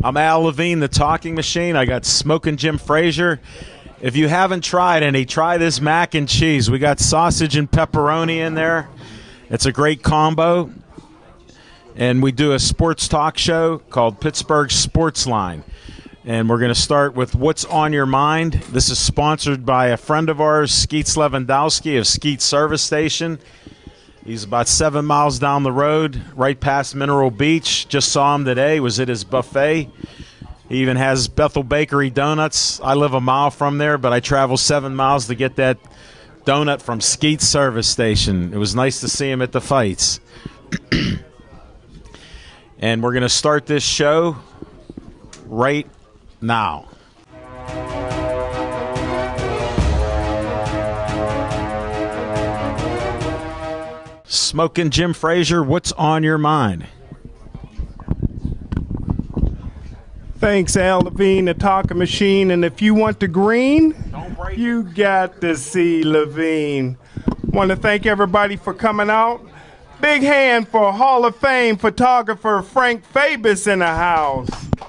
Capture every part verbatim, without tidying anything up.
I'm Al Levine, the talking machine. I got Smoking Jim Frazier. If you haven't tried any, try this mac and cheese. We got sausage and pepperoni in there. It's a great combo. And we do a sports talk show called Pittsburgh Sports Line. And we're going to start with What's on Your Mind. This is sponsored by a friend of ours, Skeets Lewandowski of Skeets Service Station. He's about seven miles down the road, right past Mineral Beach. Just saw him today, was at his buffet. He even has Bethel Bakery donuts. I live a mile from there, but I travel seven miles to get that donut from Skeets Service Station. It was nice to see him at the fights. And we're going to start this show right now. Smoking Jim Frazier, what's on your mind? Thanks, Al Levine, the talking machine. And if you want the green, you got to see Levine. Want to thank everybody for coming out. Big hand for Hall of Fame photographer Frank Fabus in the house.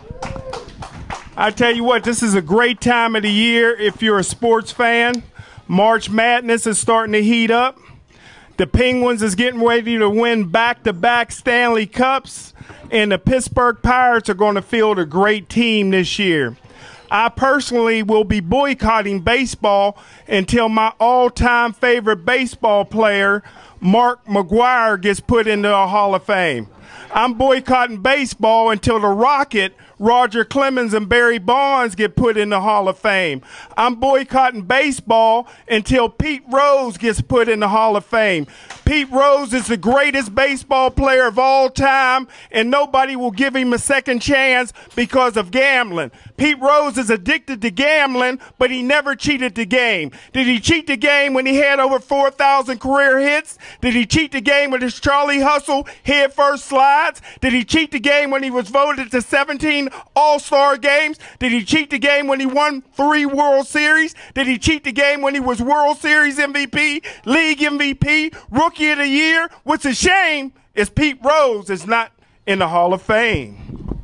I tell you what, this is a great time of the year if you're a sports fan. March Madness is starting to heat up. The Penguins is getting ready to win back-to-back Stanley Cups, and the Pittsburgh Pirates are going to field a great team this year. I personally will be boycotting baseball until my all-time favorite baseball player, Mark McGwire, gets put into the Hall of Fame. I'm boycotting baseball until the Rocket, Roger Clemens and Barry Bonds, get put in the Hall of Fame. I'm boycotting baseball until Pete Rose gets put in the Hall of Fame. Pete Rose is the greatest baseball player of all time, and nobody will give him a second chance because of gambling. Pete Rose is addicted to gambling, but he never cheated the game. Did he cheat the game when he had over four thousand career hits? Did he cheat the game with his Charlie Hustle head-first slides? Did he cheat the game when he was voted to seventeen All-Star games? Did he cheat the game when he won three World Series? Did he cheat the game when he was World Series M V P, League M V P, Rookie of the Year? What's a shame is Pete Rose is not in the Hall of Fame.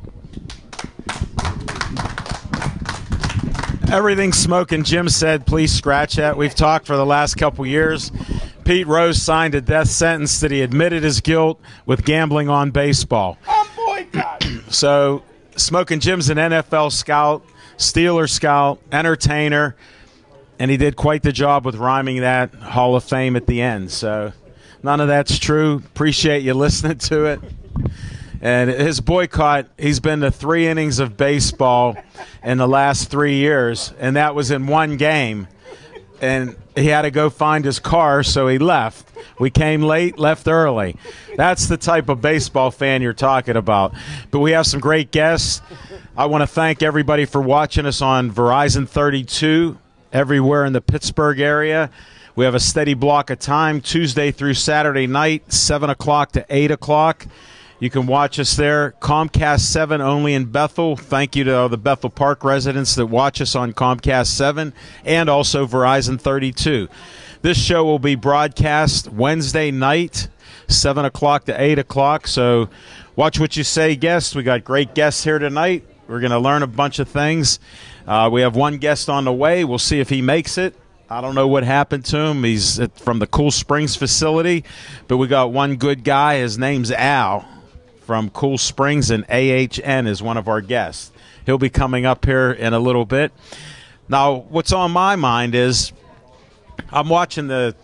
Everything Smoking Jim said, please scratch that. We've talked for the last couple years. Pete Rose signed a death sentence that he admitted his guilt with gambling on baseball. I'm boycotting. So Smoking Jim's an N F L scout, Steeler scout, entertainer, and he did quite the job with rhyming that Hall of Fame at the end. So none of that's true. Appreciate you listening to it. And his boycott, he's been to three innings of baseball in the last three years, and that was in one game. And he had to go find his car, so he left. We came late, left early. That's the type of baseball fan you're talking about. But we have some great guests. I want to thank everybody for watching us on Verizon thirty-two everywhere in the Pittsburgh area. We have a steady block of time, Tuesday through Saturday night, seven o'clock to eight o'clock. You can watch us there. Comcast seven only in Bethel. Thank you to all the Bethel Park residents that watch us on Comcast seven and also Verizon thirty-two. This show will be broadcast Wednesday night, seven o'clock to eight o'clock. So watch what you say, guests. We got great guests here tonight. We're going to learn a bunch of things. Uh, we have one guest on the way. We'll see if he makes it. I don't know what happened to him. He's at, from the Cool Springs facility. But we got one good guy. His name's Al from Cool Springs, and A H N is one of our guests. He'll be coming up here in a little bit. Now, what's on my mind is I'm watching the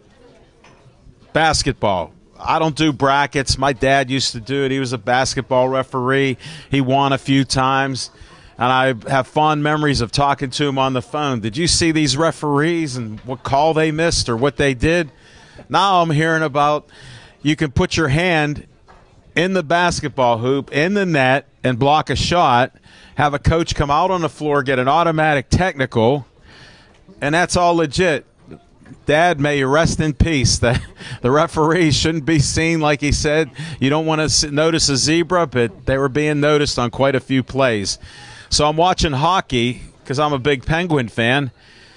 basketball. I don't do brackets. My dad used to do it. He was a basketball referee. He won a few times, and I have fond memories of talking to him on the phone. Did you see these referees and what call they missed or what they did? Now I'm hearing about you can put your hand in the basketball hoop, in the net, and block a shot, have a coach come out on the floor, get an automatic technical, and that's all legit. Dad, may you rest in peace. The, the referees shouldn't be seen, like he said. You don't want to notice a zebra, but they were being noticed on quite a few plays. So I'm watching hockey because I'm a big Penguin fan.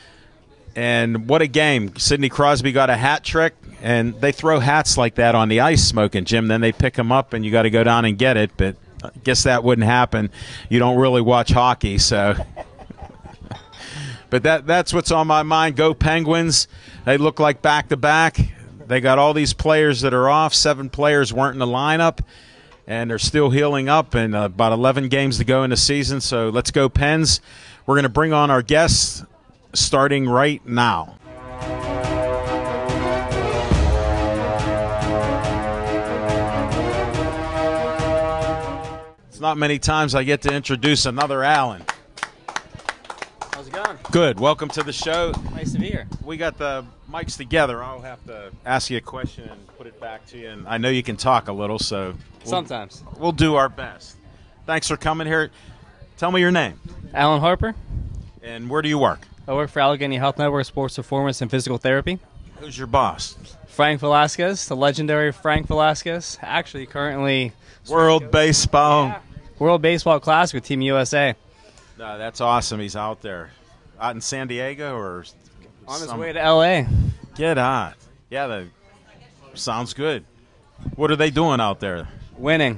And what a game. Sidney Crosby got a hat trick, and they throw hats like that on the ice, Smoking Jim. Then they pick them up, and you got to go down and get it. But I guess that wouldn't happen. You don't really watch hockey, so. But that that's what's on my mind. Go Penguins. They look like back-to-back. They got all these players that are off. Seven players weren't in the lineup, and they're still healing up, and uh, about eleven games to go in the season. So let's go Pens. We're going to bring on our guests starting right now. Not many times I get to introduce another Alan. How's it going? Good. Welcome to the show. Nice to be here. We got the mics together. I'll have to ask you a question and put it back to you. And I know you can talk a little, so we'll, sometimes we'll do our best. Thanks for coming here. Tell me your name. Alan Harper. And where do you work? I work for Allegheny Health Network Sports Performance and Physical Therapy. Who's your boss? Frank Velasquez, the legendary Frank Velasquez. Actually, currently World Baseball. Yeah. World Baseball Classic with Team U S A. No, that's awesome. He's out there. Out in San Diego or on his some... way to L A. Get on. Yeah, that sounds good. What are they doing out there? Winning.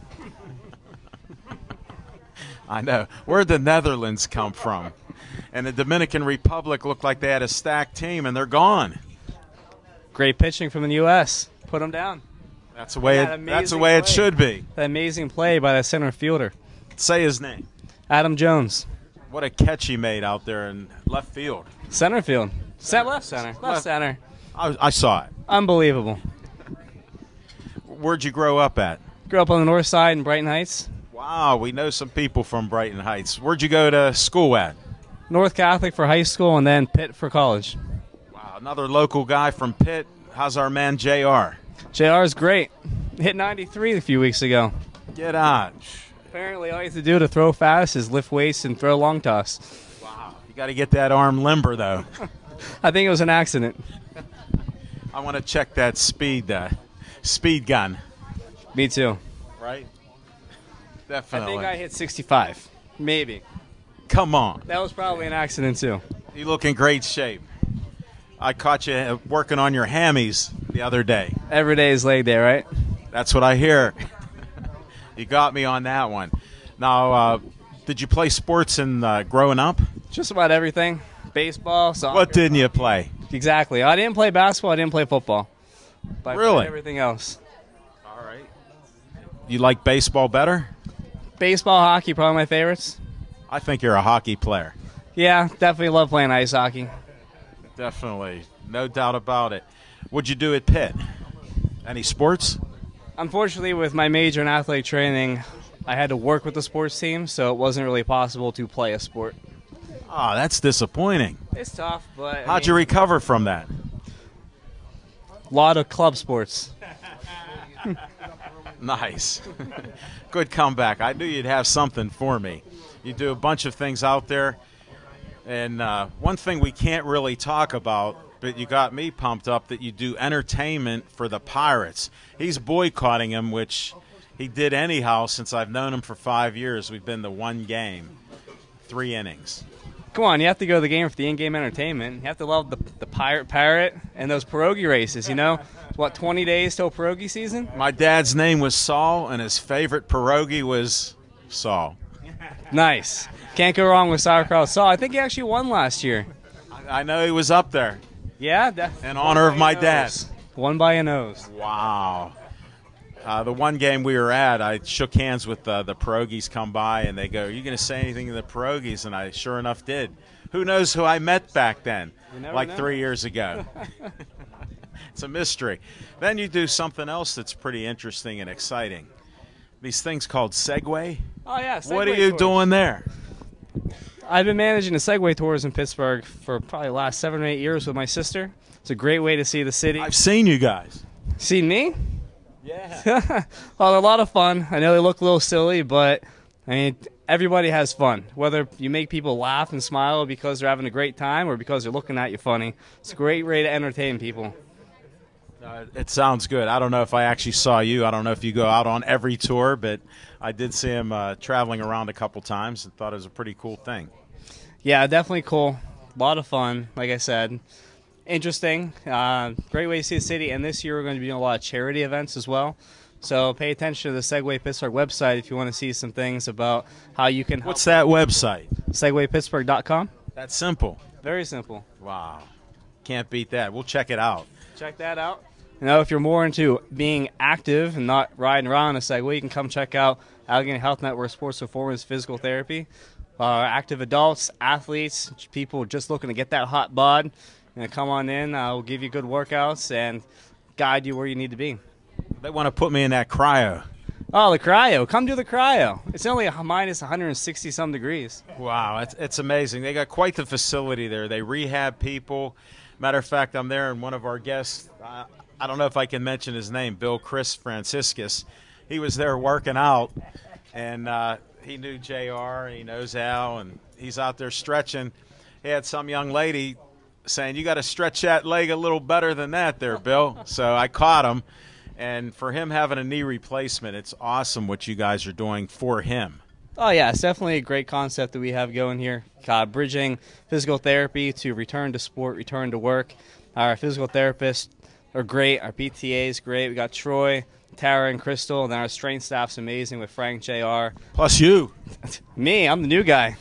I know. Where'd the Netherlands come from? And the Dominican Republic looked like they had a stacked team, and they're gone. Great pitching from the U S Put them down. That's the way it, that's the way it should be. That amazing play by the center fielder. Say his name. Adam Jones. What a catch he made out there in left field. Center field. Set left center. Left, left center. I, I saw it. Unbelievable. Where'd you grow up at? Grew up on the north side in Brighton Heights. Wow, we know some people from Brighton Heights. Where'd you go to school at? North Catholic for high school and then Pitt for college. Wow, another local guy from Pitt. How's our man J R? J R is great. Hit ninety-three a few weeks ago. Get on. Apparently all you have to do to throw fast is lift weights and throw long toss. Wow. You got to get that arm limber, though. I think it was an accident. I want to check that speed uh, speed gun. Me too. Right? Definitely. I think I hit sixty-five. Maybe. Come on. That was probably an accident too. You look in great shape. I caught you working on your hammies the other day. Every day is leg day, right? That's what I hear. You got me on that one. Now, uh, did you play sports in uh, growing up? Just about everything. Baseball, soccer. What didn't you play? Exactly. I didn't play basketball. I didn't play football. But I really? played everything else. All right. You like baseball better? Baseball, hockey, probably my favorites. I think you're a hockey player. Yeah, definitely love playing ice hockey. Definitely. No doubt about it. What'd you do at Pitt? Any sports? Unfortunately, with my major in athletic training, I had to work with the sports team, so it wasn't really possible to play a sport. Oh, that's disappointing. It's tough, but... I How'd mean, you recover from that? A lot of club sports. Nice. Good comeback. I knew you'd have something for me. You do a bunch of things out there. And uh, one thing we can't really talk about, but you got me pumped up, that you do entertainment for the Pirates. He's boycotting him, which he did anyhow since I've known him for five years. We've been to one game, three innings. Come on, you have to go to the game for the in-game entertainment. You have to love the, the Pirate Parrot and those pierogi races, you know? What, twenty days till pierogi season? My dad's name was Saul, and his favorite pierogi was Saul. Nice. Can't go wrong with sauerkraut Saul. I think he actually won last year. I, I know he was up there. Yeah? That, in honor of my dad. One by a nose. Wow. Uh, the one game we were at, I shook hands with uh, the pierogies come by, and they go, "Are you going to say anything to the pierogies?" And I sure enough did. Who knows who I met back then, like know. three years ago. It's a mystery. Then you do something else that's pretty interesting and exciting. These things called Segway. Oh, yeah, Segway What are you tours. doing there? I've been managing the Segway tours in Pittsburgh for probably the last seven or eight years with my sister. It's a great way to see the city. I've seen you guys. Seen me? Yeah. Well, they're a lot of fun. I know they look a little silly, but I mean, everybody has fun. Whether you make people laugh and smile because they're having a great time or because they're looking at you funny, it's a great way to entertain people. Uh, it sounds good. I don't know if I actually saw you. I don't know if you go out on every tour, but I did see him uh, traveling around a couple times and thought it was a pretty cool thing. Yeah, definitely cool. A lot of fun, like I said. Interesting. Uh, great way to see the city. And this year we're going to be doing a lot of charity events as well. So pay attention to the Segway Pittsburgh website if you want to see some things about how you can help. What's that website? segway pittsburgh dot com. That's simple. Very simple. Wow. Can't beat that. We'll check it out. Check that out. You know, if you're more into being active and not riding around on a Segway, you can come check out Allegheny Health Network Sports Performance Physical Therapy. Uh, active adults, athletes, people just looking to get that hot bod. You know, come on in. Uh, we'll give you good workouts and guide you where you need to be. They want to put me in that cryo. Oh, the cryo. Come do the cryo. It's only a minus one hundred sixty some degrees. Wow, it's, it's amazing. They got quite the facility there. They rehab people. Matter of fact, I'm there, and one of our guests, uh, I don't know if I can mention his name, Bill Chris Franciscus. He was there working out, and uh, he knew J R, and he knows Al, and he's out there stretching. He had some young lady saying, you got to stretch that leg a little better than that there, Bill. So I caught him. And for him having a knee replacement, it's awesome what you guys are doing for him. Oh, yeah, it's definitely a great concept that we have going here, uh, bridging physical therapy to return to sport, return to work. Our physical therapists are great. Our P T A is great. We got Troy, Tara, and Crystal, and then our strength staff's amazing with Frank, J R. Plus you. Me, I'm the new guy.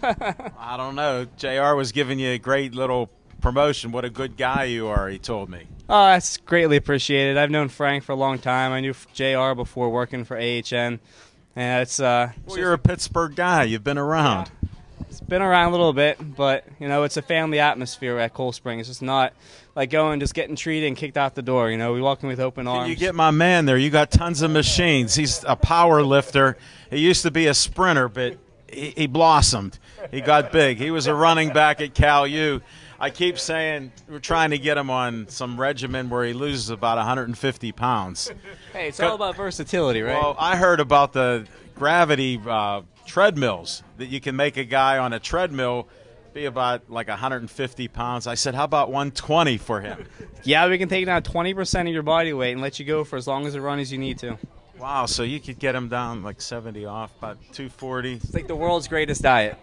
I don't know. J R was giving you a great little promotion. What a good guy you are, he told me. Oh, that's greatly appreciated. I've known Frank for a long time. I knew J R before working for A H N. And it's uh well, you're a Pittsburgh guy. You've been around. Yeah, it's been around a little bit, but you know, it's a family atmosphere at Cold Spring. It's just not like going just getting treated and kicked out the door. You know, we welcome with open arms. Can you get my man there? You got tons of machines. He's a power lifter. He used to be a sprinter, but he, he blossomed. He got big. He was a running back at Cal U. I keep saying we're trying to get him on some regimen where he loses about one hundred fifty pounds. Hey, it's all about versatility, right? Well, I heard about the gravity uh, treadmills that you can make a guy on a treadmill be about like one hundred fifty pounds. I said, how about one twenty for him? Yeah, we can take down twenty percent of your body weight and let you go for as long as a run as you need to. Wow, so you could get him down like seventy off, about two forty. It's like the world's greatest diet.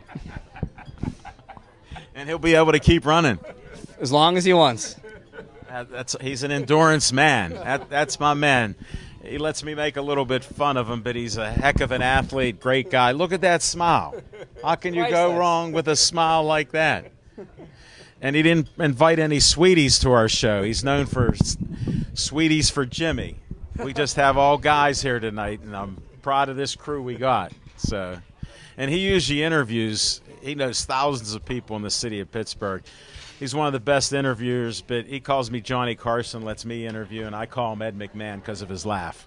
And he'll be able to keep running. As long as he wants. That, that's He's an endurance man. That, that's my man. He lets me make a little bit fun of him, but he's a heck of an athlete, great guy. Look at that smile. How can you go wrong with a smile like that? And he didn't invite any sweeties to our show. He's known for sweeties for Jimmy. We just have all guys here tonight, and I'm proud of this crew we got. So, and he usually interviews. He knows thousands of people in the city of Pittsburgh. He's one of the best interviewers, but he calls me Johnny Carson, lets me interview, and I call him Ed McMahon because of his laugh.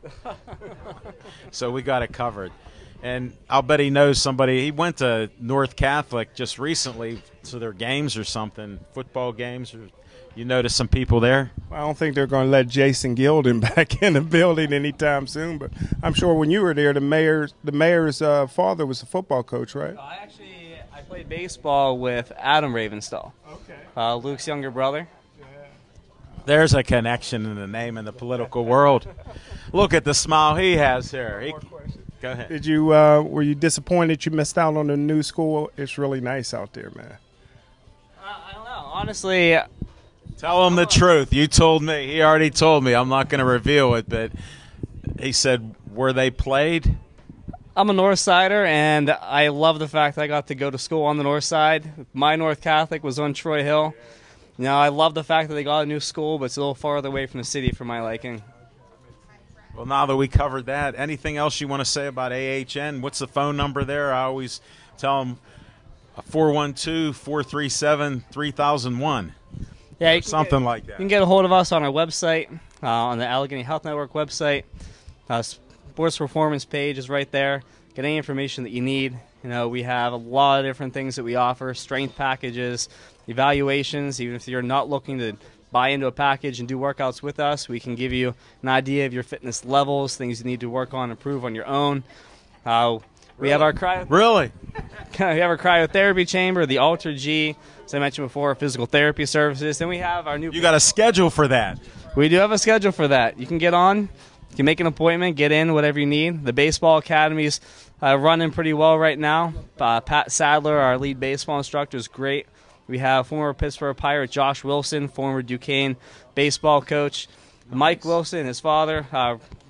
So we got it covered. And I'll bet he knows somebody. He went to North Catholic just recently to their games or something, football games. Or you notice some people there? I don't think they're going to let Jason Gilden back in the building anytime soon, but I'm sure when you were there, the mayor's, the mayor's uh, father was a football coach, right? I actually I played baseball with Adam Ravenstall, okay. uh, Luke's younger brother. There's a connection in the name in the political world. Look at the smile he has here. He, go ahead. Did you uh, were you disappointed you missed out on the new school? It's really nice out there, man. Uh, I don't know. Honestly, tell him the truth. You told me. He already told me. I'm not going to reveal it, but he said, were they played? I'm a North Sider, and I love the fact that I got to go to school on the North Side. My North Catholic was on Troy Hill. You know, I love the fact that they got a new school, but it's a little farther away from the city for my liking. Well, now that we covered that, anything else you want to say about A H N? What's the phone number there? I always tell them four one two, four three seven, three thousand one. Yeah, something get, like that. You can get a hold of us on our website, uh, on the Allegheny Health Network website. Uh, Sports Performance page is right there. Get any information that you need. You know, we have a lot of different things that we offer, strength packages, evaluations. Even if you're not looking to buy into a package and do workouts with us, we can give you an idea of your fitness levels, things you need to work on, improve on your own. Uh, we really? have our cryo. Really? we have our cryotherapy chamber, the Alter G, as I mentioned before, physical therapy services. Then we have our new. You got a schedule for that? We do have a schedule for that. You can get on. You can make an appointment, get in, whatever you need. The baseball academy's uh, running pretty well right now. Uh, Pat Sadler, our lead baseball instructor, is great. We have former Pittsburgh Pirate Josh Wilson, former Duquesne baseball coach. Mike Wilson, his father, uh,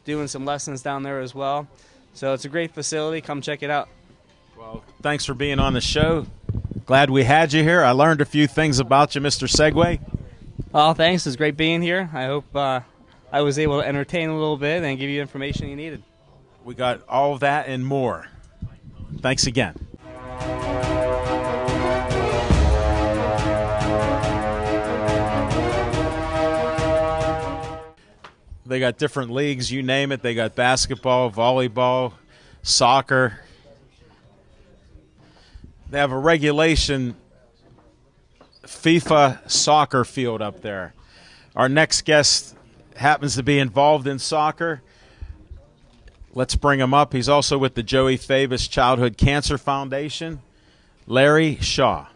doing some lessons down there as well. So it's a great facility. Come check it out. Well, thanks for being on the show. Glad we had you here. I learned a few things about you, Mister Segway. Well, thanks. It's great being here. I hope uh, I was able to entertain a little bit and give you information you needed. We got all of that and more. Thanks again. They got different leagues, you name it. They got basketball, volleyball, soccer. They have a regulation FIFA soccer field up there. Our next guest happens to be involved in soccer. Let's bring him up. He's also with the Joey Fabus Childhood Cancer Foundation. Larry Shaw.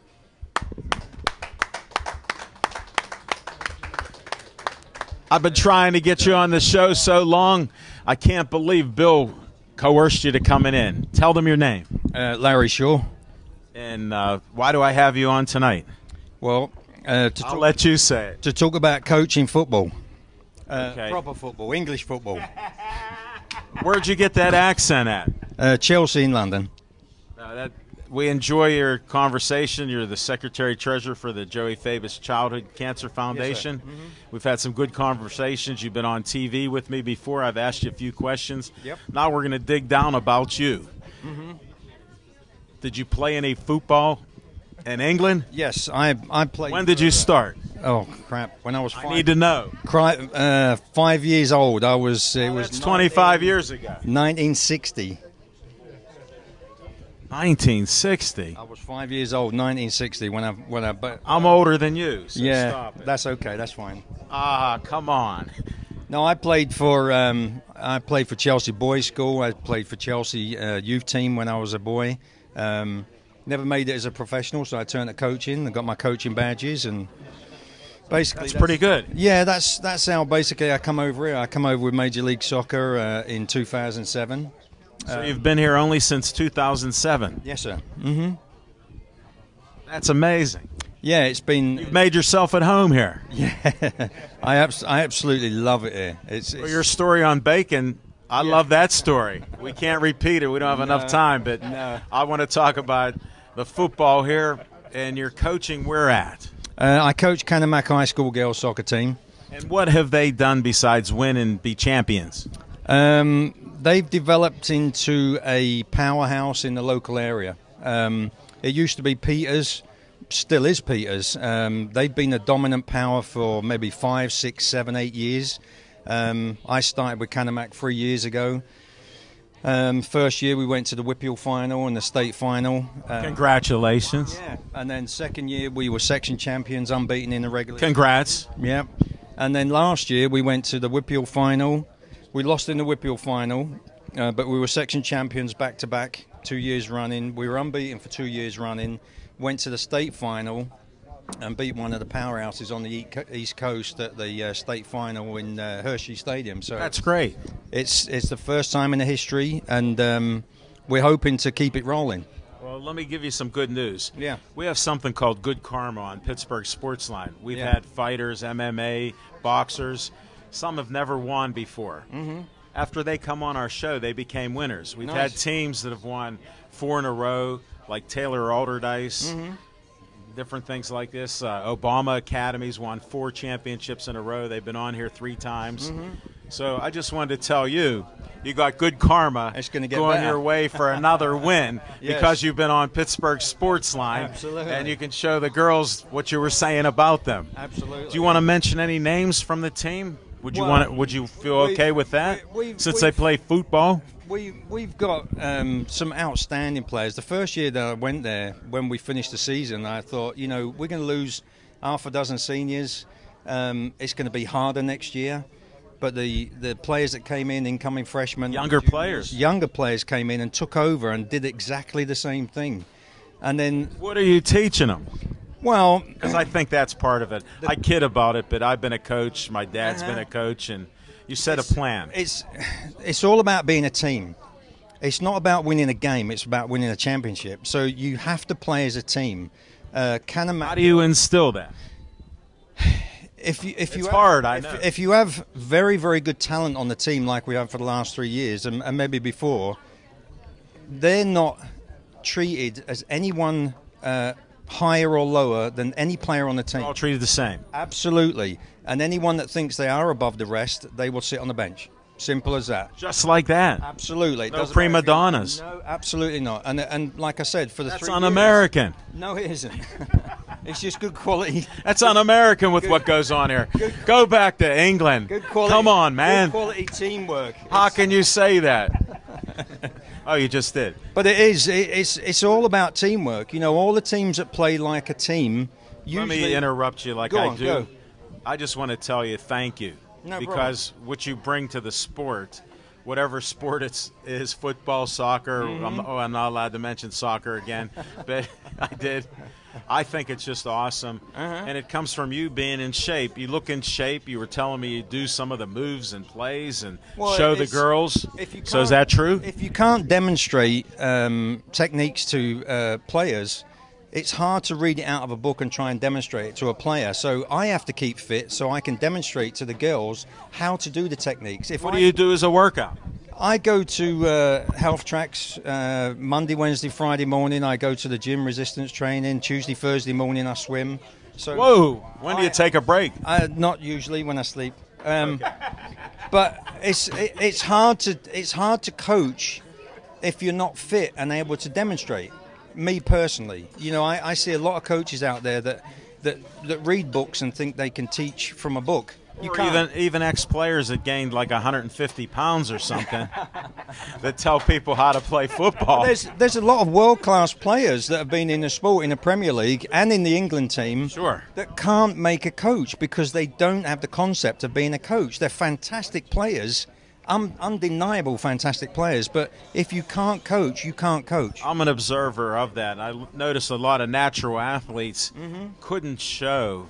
I've been trying to get you on the show so long, I can't believe Bill coerced you to coming in. Tell them your name. Uh, Larry Shaw. And uh, why do I have you on tonight? Well, uh, to, I'll talk, let you say it. to talk about coaching football. Uh, Okay. Proper football, English football. Where'd you get that accent at? Uh, Chelsea in London. Uh, that, we enjoy your conversation. You're the Secretary-Treasurer for the Joey Fabus Childhood Cancer Foundation. Yes, sir. Mm-hmm. We've had some good conversations. You've been on T V with me before. I've asked you a few questions. Yep. Now we're going to dig down about you. Mm-hmm. Did you play any football in England? Yes, I I played. When did you start? Oh crap! When I was I five, need to know. cry, uh, five years old, I was. It was That's twenty-five years ago. nineteen sixty. nineteen sixty. I was five years old, nineteen sixty. When I when I. But, I'm older than you, so yeah, stop it. that's okay. That's fine. Ah, come on. No, I played for um, I played for Chelsea Boys School. I played for Chelsea uh, youth team when I was a boy. Um, never made it as a professional, so I turned to coaching and got my coaching badges. And basically, That's pretty good. Yeah, that's that's how basically I come over here. I come over with Major League Soccer uh, in two thousand seven. So you've been here only since two thousand seven. Yes, sir. Mm-hmm. That's amazing. Yeah, it's been. You've made yourself at home here. Yeah, I abs- I absolutely love it here. It's, it's Well, your story on bacon, I love that story. We can't repeat it. We don't have enough time, but no. I want to talk about the football here and your coaching where at. Uh, I coach Canamac High School girls soccer team. And what have they done besides win and be champions? Um, they've developed into a powerhouse in the local area. Um, it used to be Peters, still is Peters. Um, they've been a dominant power for maybe five, six, seven, eight years. Um, I started with Canamac three years ago. Um, first year we went to the Whipple final and the state final. Uh, Congratulations. yeah, and then second year we were section champions, unbeaten in the regular. Congrats. Yeah, and then last year we went to the Whipple final. We lost in the Whipple final, uh, but we were section champions back to back, two years running. We were unbeaten for two years running. Went to the state final and beat one of the powerhouses on the East Coast at the uh, state final in uh, Hershey Stadium. So That's great. it's it's the first time in the history, and um, we're hoping to keep it rolling. Well, let me give you some good news. Yeah. We have something called Good Karma on Pittsburgh Sportsline. We've Yeah. had fighters, M M A, boxers. Some have never won before. Mm-hmm. After they come on our show, they became winners. We've Nice. had teams that have won four in a row, like Taylor Alderdice, Mm-hmm. different things like this. Uh, Obama Academies won four championships in a row. They've been on here three times. Mm-hmm. So I just wanted to tell you, you got good karma It's gonna get going better. your way for another win Yes. because you've been on Pittsburgh Sportsline. Absolutely. And you can show the girls what you were saying about them. Absolutely. Do you want to mention any names from the team? Would you Well, want? To, would you feel we- okay with that? we- we- Since we- they play football. We, we've got um, some outstanding players. The first year that I went there, when we finished the season, I thought, you know, we're going to lose half a dozen seniors. Um, it's going to be harder next year. But the, the players that came in, incoming freshmen, Younger juniors, players. younger players came in and took over and did exactly the same thing. And then, What are you teaching them? well, Because I think that's part of it. I kid about it, but I've been a coach. My dad's Uh-huh. been a coach, and you set a plan. It's it's all about being a team. It's not about winning a game. It's about winning a championship. So you have to play as a team. Uh, Canamac, How do you instill that? if you if you It's have, hard, I if, know. if you have very very good talent on the team like we have for the last three years and, and maybe before, they're not treated as anyone uh, higher or lower than any player on the team. All treated the same. Absolutely. And anyone that thinks they are above the rest, they will sit on the bench. Simple as that. Just like that. Absolutely. It No doesn't prima matter if you- donnas. No, absolutely not. And and like I said, for the That's three un-American. years- no, it isn't. It's just good quality. That's un-American with what goes on here. Go back to England. Good quality. Come on, man. Good quality teamwork. How can you say that? Oh, you just did. But it is. It, it's it's all about teamwork. You know, all the teams that play like a team. Usually, Let me interrupt you like Go I on, do. go. I just want to tell you thank you. No because what you bring to the sport, whatever sport it's is, football, soccer, Mm-hmm. I'm, oh, I'm not allowed to mention soccer again, but I did. I think it's just awesome. Uh-huh. And it comes from you being in shape. You look in shape. You were telling me you do some of the moves and plays and Well, show the it's- girls. if you So is can't- that true? If you can't demonstrate um, techniques to uh, players, it's hard to read it out of a book and try and demonstrate it to a player. So I have to keep fit so I can demonstrate to the girls how to do the techniques. If What I, do you do as a workout? I go to uh, health tracks uh, Monday, Wednesday, Friday morning. I go to the gym resistance training. Tuesday, Thursday morning I swim. So Whoa! When do you I- take a break? I, not usually when I sleep. Um, But it's it, it's hard to it's hard to coach if you're not fit and able to demonstrate. Me personally, you know, I, I see a lot of coaches out there that, that that read books and think they can teach from a book. You Or can't. even even ex-players that gained like one hundred fifty pounds or something that tell people how to play football. There's there's a lot of world class players that have been in the sport in the Premier League and in the England team Sure. that can't make a coach because they don't have the concept of being a coach. They're fantastic players, un- undeniable fantastic players, but if you can't coach, you can't coach. I'm an observer of that. I l- noticed a lot of natural athletes couldn't show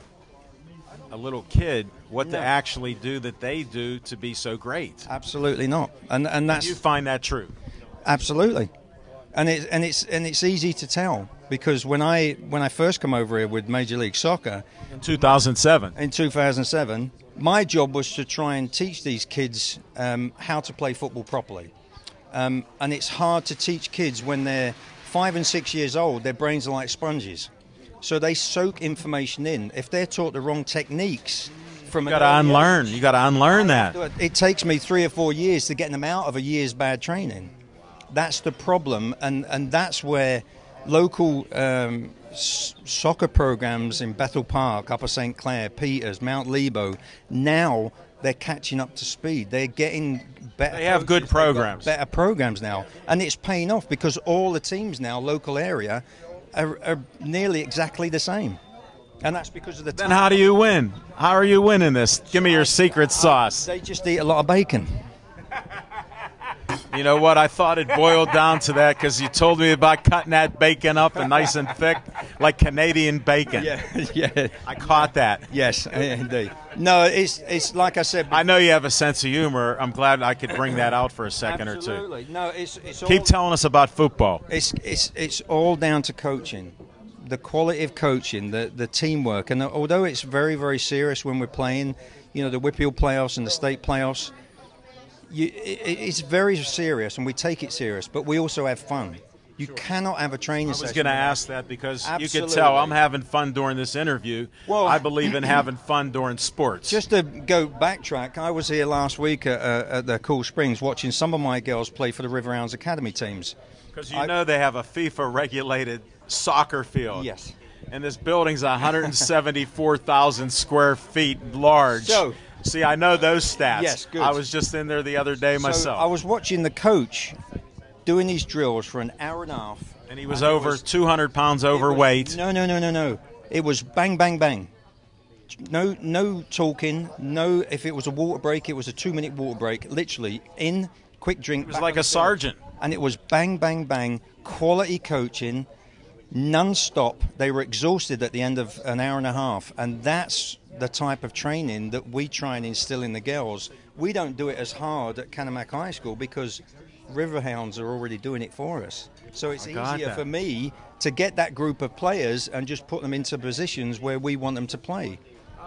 a little kid what to No. actually do that they do to be so great. Absolutely not, and and that's You find that true? absolutely, and it's and it's and it's easy to tell because when I when I first come over here with Major League Soccer In two thousand seven, in two thousand seven, my job was to try and teach these kids um, how to play football properly, um, and it's hard to teach kids when they're five and six years old. Their brains are like sponges, so they soak information in. If they're taught the wrong techniques from you got to unlearn. You got to unlearn that. it takes me three or four years to get them out of a year's bad training. That's the problem, and, and that's where local um, s- soccer programs in Bethel Park, Upper Saint Clair, Peters, Mount Lebo, now they're catching up to speed. They're getting better. They have good coaches. They've got programs. better programs now, and it's paying off because all the teams now, local area, are, are nearly exactly the same. And that's because of the Then time. how do you win? How are you winning this? Give me your secret sauce. They just eat a lot of bacon. You know what? I thought it boiled down to that because you told me about cutting that bacon up and nice and thick, like Canadian bacon. Yeah, yeah. I caught that. Yes, indeed. No, it's it's like I said. I know you have a sense of humor. I'm glad I could bring that out for a second or two. Absolutely. No, it's it's all, Keep telling us about football. it's it's it's all down to coaching, the quality of coaching, the the teamwork, and although it's very very serious when we're playing, you know, the Whitfield playoffs and the state playoffs, you, it, it's very serious and we take it serious, but we also have fun. You cannot have a training I was session. going to without- ask that because you Absolutely. can tell I'm having fun during this interview. Well- I believe in having fun during sports. Just to go backtrack, I was here last week at, uh, at the Cool Springs watching some of my girls play for the River Hounds Academy teams. Because you I- know they have a FIFA-regulated soccer field. Yes. And this building's one hundred seventy-four thousand square feet large. So- See, I know those stats. Yes, good. I was just in there the other day So myself. I was watching the coach doing these drills for an hour and a half. and he was and it over was- two hundred pounds It was- overweight. No, no, no, no, no. It was bang, bang, bang. No, no talking. No, if it was a water break, it was a two-minute water break. Literally in, quick drink. He was like a sergeant. And it was bang, bang, bang. Quality coaching, non-stop. They were exhausted at the end of an hour and a half, and that's the type of training that we try and instill in the girls. We don't do it as hard at Canamac High School because Riverhounds are already doing it for us. So it's I got easier that. for me to get that group of players and just put them into positions where we want them to play.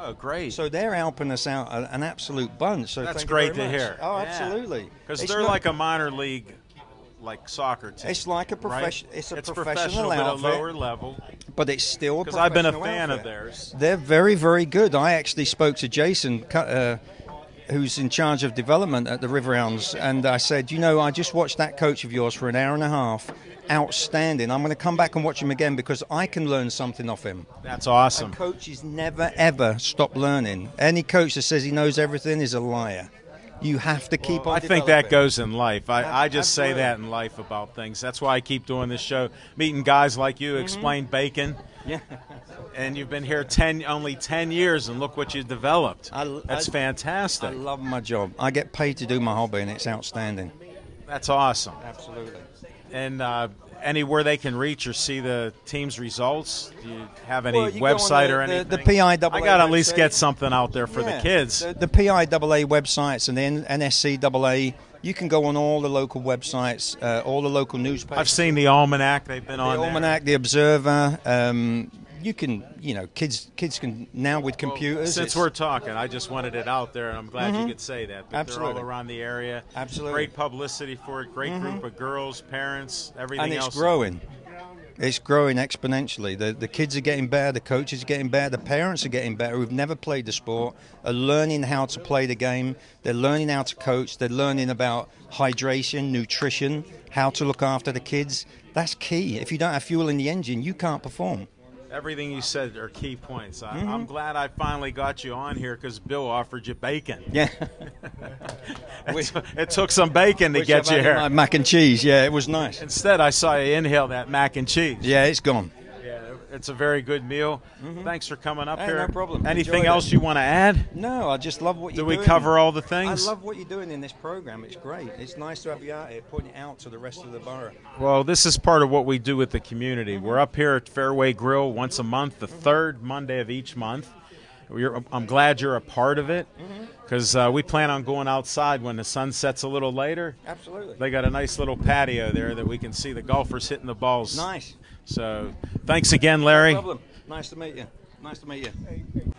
Oh, great. So they're helping us out a- an absolute bunch. So That's thank you great very to much. hear. Oh, Yeah. absolutely. Because It's they're not- like a minor league, like soccer team. It's like a right? profession. It's a it's professional, but a outfit, lower level. but it's still a Because I've been a professional fan outfit. of theirs. They're very, very good. I actually spoke to Jason, cu- uh, who's in charge of development at the River Elms, and I said, you know, I just watched that coach of yours for an hour and a half. Outstanding. I'm going to come back and watch him again because I can learn something off him. That's awesome. And coaches never, ever stop learning. Any coach that says he knows everything is a liar. You have to keep on I think that developing. goes in life. I, I just say Absolutely. that in life about things. That's why I keep doing this show, meeting guys like you, explain bacon. Yeah. And you've been here ten, only ten years, and look what you developed. I- That's I- fantastic. I love my job. I get paid to do my hobby, and it's outstanding. That's awesome. Absolutely. And uh, anywhere they can reach or see the team's results? Do you have any Well, you go on website the- or the- anything? the P I A A I got to at least website. get something out there for Yeah. the kids. The, the P I A A websites and the N S C A A, you can go on all the local websites, uh, all the local newspapers. I've seen the Almanac. They've been the on there. Almanac, the Observer. Um, you can, you know, kids kids can now with computers. Since it's- we're talking, I just wanted it out there, and I'm glad you could say that. that Absolutely. They're all around the area. Absolutely. Great publicity for it. Great group of girls, parents, everything and it's else. growing. It's growing exponentially. The the kids are getting better, the coaches are getting better, the parents are getting better who've never played the sport, are learning how to play the game, they're learning how to coach, they're learning about hydration, nutrition, how to look after the kids. That's key. If you don't have fuel in the engine, you can't perform. Everything you said are key points. I, Mm-hmm. I'm glad I finally got you on here because Bill offered you bacon. Yeah. it, t- it took some bacon to Which get I've you had in here. my mac and cheese, yeah, it was nice. Instead, I saw you inhale that mac and cheese. Yeah, it's gone. Yeah, it's a very good meal. Thanks for coming up Hey, here. no problem. Anything Enjoyed else it. you want to add? No, I just love what Do you're we doing. cover all the I things? love what you're doing in this program. It's great. It's nice to have you out here putting it out to the rest of the borough. Well, this is part of what we do with the community. We're up here at Fairway Grill once a month, the third Monday of each month. We're, I'm glad you're a part of it because uh, we plan on going outside when the sun sets a little later. Absolutely. They got a nice little patio there that we can see the golfers hitting the balls. Nice. So thanks again, Larry. No problem. Nice to meet you. Nice to meet you.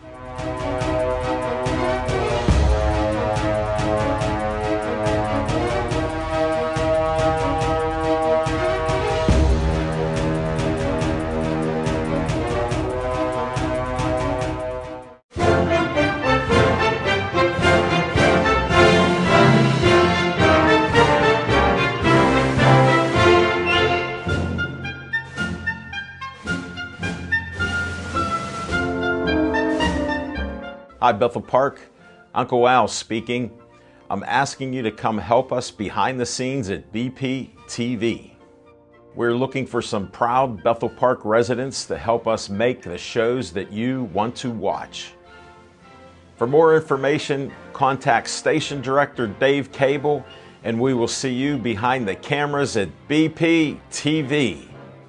Hi, Bethel Park. Uncle Al speaking. I'm asking you to come help us behind the scenes at B P T V. We're looking for some proud Bethel Park residents to help us make the shows that you want to watch. For more information, contact Station Director Dave Cable, and we will see you behind the cameras at B P T V.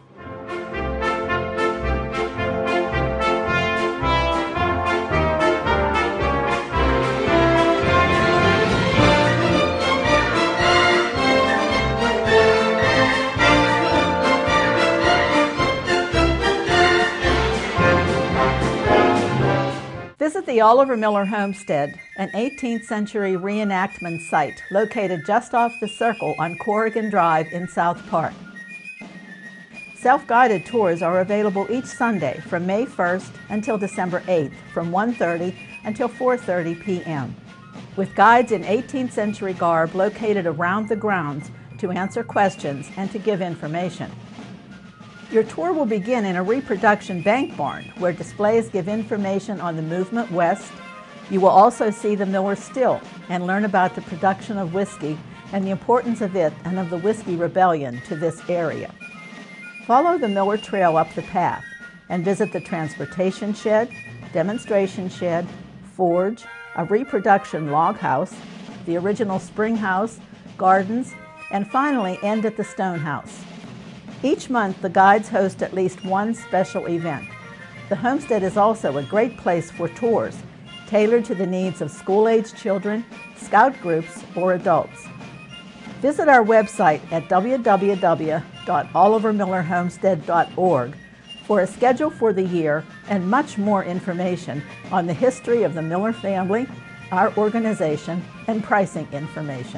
Visit the Oliver Miller Homestead, an eighteenth century reenactment site located just off the circle on Corrigan Drive in South Park. Self-guided tours are available each Sunday from May first until December eighth from one thirty until four thirty p m with guides in eighteenth century garb located around the grounds to answer questions and to give information. Your tour will begin in a reproduction bank barn where displays give information on the movement west. You will also see the Miller Still and learn about the production of whiskey and the importance of it and of the Whiskey Rebellion to this area. Follow the Miller Trail up the path and visit the transportation shed, demonstration shed, forge, a reproduction log house, the original spring house, gardens, and finally end at the stone house. Each month, the guides host at least one special event. The homestead is also a great place for tours, tailored to the needs of school-age children, scout groups, or adults. Visit our website at w w w dot oliver miller homestead dot org For a schedule for the year and much more information on the history of the Miller family, our organization, and pricing information.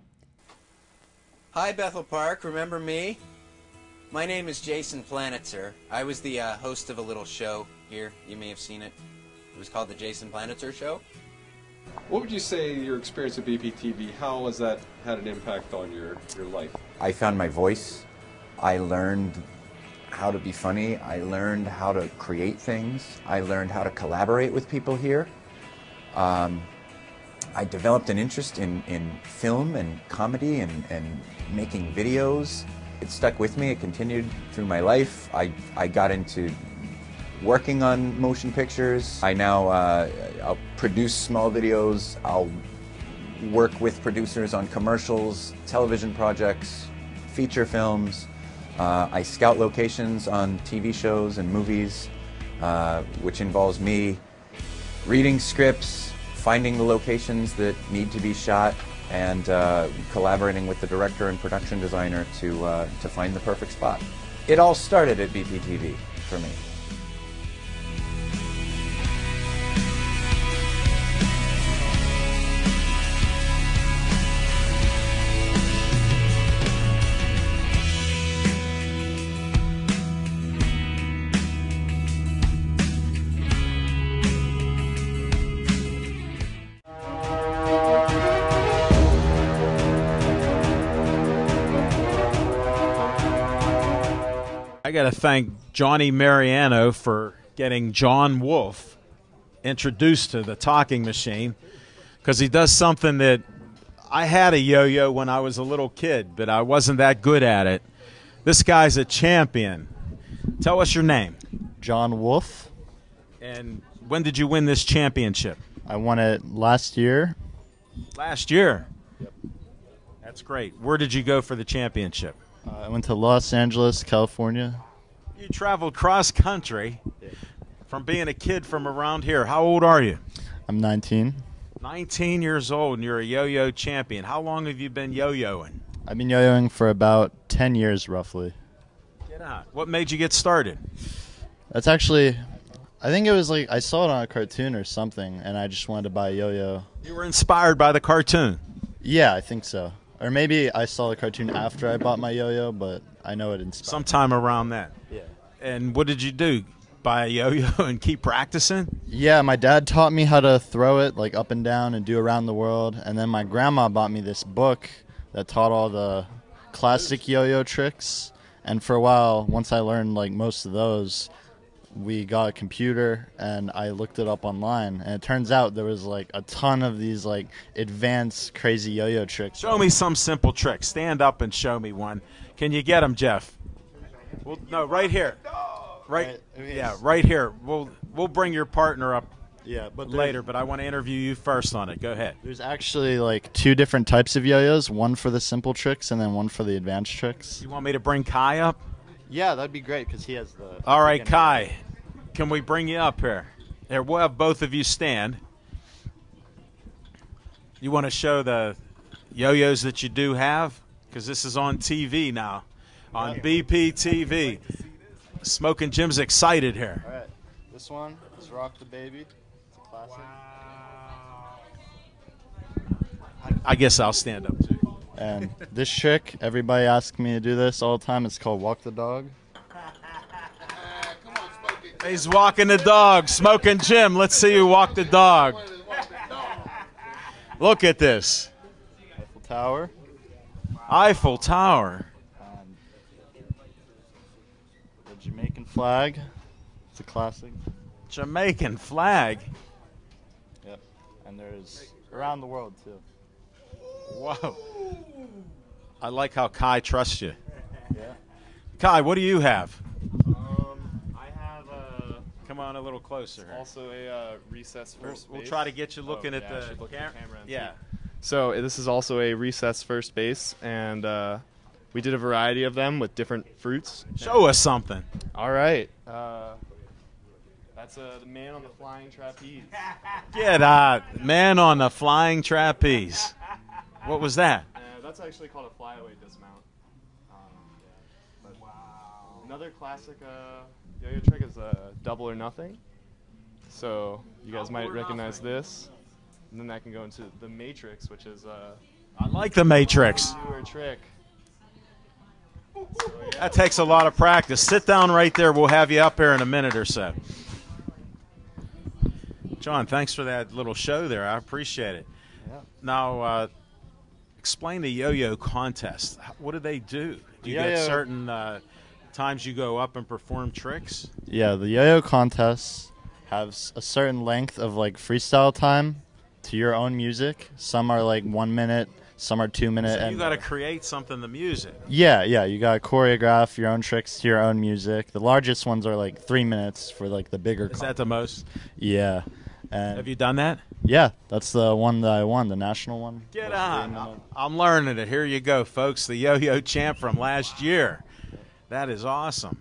Hi Bethel Park, remember me? My name is Jason Planitzer. I was the uh, host of a little show here. You may have seen it. It was called the Jason Planitzer Show. What would you say your experience at B P T V, how has that had an impact on your, your life? I found my voice. I learned how to be funny. I learned how to create things. I learned how to collaborate with people here. Um, I developed an interest in, in film and comedy and, and making videos. It stuck with me. It continued through my life. I, I got into working on motion pictures. I now uh, I'll produce small videos. I'll work with producers on commercials, television projects, feature films. Uh, I scout locations on T V shows and movies, uh, which involves me reading scripts, finding the locations that need to be shot, and uh, collaborating with the director and production designer to, uh, to find the perfect spot. It all started at B P T V for me. I got to thank Johnny Mariano for getting John Wolf introduced to the talking machine, because he does something that I had a yo-yo when I was a little kid, but I wasn't that good at it. This guy's a champion. Tell us your name. John Wolf. And when did you win this championship? I won it last year. Last year? Yep. That's great. Where did you go for the championship? Uh, I went to Los Angeles, California. You traveled cross country from being a kid from around here. How old are you? I'm nineteen. nineteen years old, and you're a yo-yo champion. How long have you been yo-yoing? I've been yo-yoing for about ten years, roughly. Get out. What made you get started? That's actually, I think it was like, I saw it on a cartoon or something, and I just wanted to buy a yo-yo. You were inspired by the cartoon? Yeah, I think so. Or maybe I saw the cartoon after I bought my yo-yo, but I know it inspired. Sometime around that. Yeah. And what did you do? Buy a yo-yo and keep practicing? Yeah, my dad taught me how to throw it like up and down and do around the world. And then my grandma bought me this book that taught all the classic yo-yo tricks. And for a while, once I learned like most of those, we got a computer and I looked it up online, and it turns out there was like a ton of these like advanced crazy yo-yo tricks. Show me some simple tricks. Stand up and show me one. Can you get them, Jeff? Well, no, right here. Right, yeah, right here. We'll we'll bring your partner up yeah, but later, but I want to interview you first on it. Go ahead. There's actually like two different types of yo-yos, one for the simple tricks and then one for the advanced tricks. You want me to bring Kai up? Yeah, that'd be great because he has the... All right, Kai, can we bring you up here? Here, we'll have both of you stand. You want to show the yo-yos that you do have? Because this is on T V now, on B P T V. Smoking Jim's excited here. All right, this one is Rock the Baby. It's a classic. I, I guess I'll stand up too. And this trick, everybody asks me to do this all the time. It's called Walk the Dog. He's walking the dog. Smoking Jim, let's see you walk the dog. Look at this. Eiffel Tower. Eiffel Tower. Um, the Jamaican flag. It's a classic. Jamaican flag. Yep. And there's around the world too. Whoa. I like how Kai trusts you. Yeah. Kai, what do you have? Um, I have a. Come on a little closer. Also a uh, recess first We'll, base. we'll try to get you looking oh, at yeah, I the, should look cam- at the camera. And yeah. see. So this is also a recess first base, and uh, we did a variety of them with different fruits. Show us something. All right. Uh, that's uh, the man on the flying trapeze. Get out. Man on the flying trapeze. What was that? Uh, that's actually called a flyaway dismount. Um, yeah. But, wow. Another classic uh, yo-yo trick is uh, double or nothing. So you guys Double might or recognize nothing. this. And then that can go into the Matrix, which is uh, I like the Matrix. a newer trick. That takes a lot of practice. Sit down right there. We'll have you up here in a minute or so. John, thanks for that little show there. I appreciate it. Yeah. Now, uh, explain the yo-yo contest. What do they do? Do you get Yo-yo- certain uh, times you go up and perform tricks? Yeah, the yo-yo contests have s- a certain length of like freestyle time to your own music. Some are like one minute, some are two minute. So you and got to create something to music. yeah, yeah, you got to choreograph your own tricks to your own music. The largest ones are like three minutes for like the bigger. Is that the most? Yeah. And Have you done that? yeah, that's the one that I won, the national one. Get Was on. three minute. I'm learning it. Here you go, folks. The yo-yo champ from last year. That is awesome.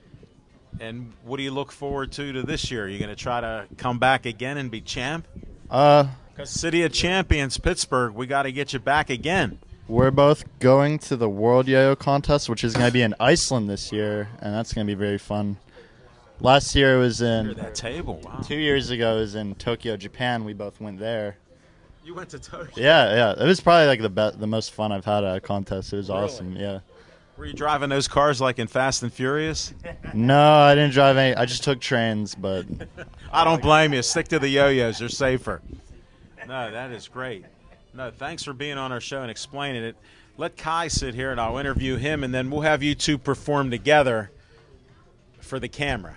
And what do you look forward to to this year? Are you going to try to come back again and be champ? Uh, Because City of Champions, Pittsburgh, we got to get you back again. we're both going to the World Yo-Yo Contest, which is going to be in Iceland this year, and that's going to be very fun. Last year it was Hear in that table. Wow. two years ago. It was in Tokyo, Japan. We both went there. You went to Tokyo. Yeah, yeah. It was probably like the be- the most fun I've had at a contest. It was awesome. Yeah. Were you driving those cars like in Fast and Furious? No, I didn't drive any. I just took trains, but I don't blame you. Stick to the yo-yos. They're safer. No, that is great. No, thanks for being on our show and explaining it. Let Kai sit here, and I'll interview him, and then we'll have you two perform together for the camera.